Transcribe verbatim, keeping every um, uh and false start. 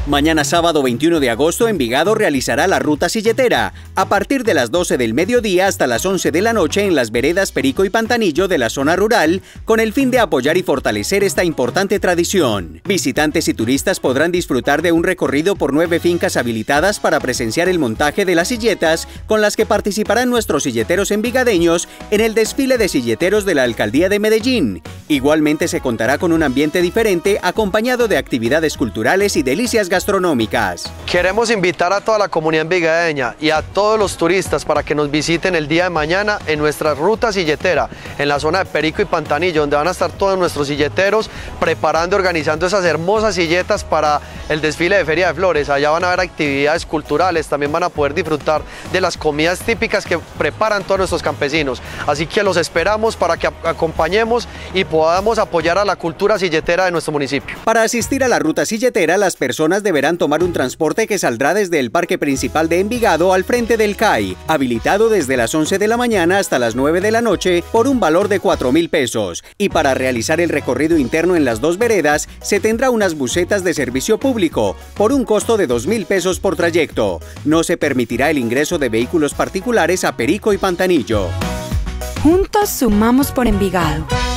Mañana sábado veintiuno de agosto, Envigado realizará la ruta silletera, a partir de las doce del mediodía hasta las once de la noche en las veredas Perico y Pantanillo de la zona rural, con el fin de apoyar y fortalecer esta importante tradición. Visitantes y turistas podrán disfrutar de un recorrido por nueve fincas habilitadas para presenciar el montaje de las silletas, con las que participarán nuestros silleteros envigadeños en el desfile de silleteros de la Alcaldía de Medellín. Igualmente se contará con un ambiente diferente, acompañado de actividades culturales y delicias gastronómicas. Queremos invitar a toda la comunidad envigadeña y a todos los turistas para que nos visiten el día de mañana en nuestra ruta silletera, en la zona de Perico y Pantanillo, donde van a estar todos nuestros silleteros preparando y organizando esas hermosas silletas para el desfile de Feria de Flores. Allá van a haber actividades culturales, también van a poder disfrutar de las comidas típicas que preparan todos nuestros campesinos. Así que los esperamos para que acompañemos y podamos apoyar a la cultura silletera de nuestro municipio. Para asistir a la ruta silletera, las personas deberán tomar un transporte que saldrá desde el Parque Principal de Envigado al frente del C A I, habilitado desde las once de la mañana hasta las nueve de la noche por un valor de cuatro mil pesos. Y para realizar el recorrido interno en las dos veredas, se tendrá unas busetas de servicio público por un costo de dos mil pesos por trayecto. No se permitirá el ingreso de vehículos particulares a Perico y Pantanillo. Juntos sumamos por Envigado.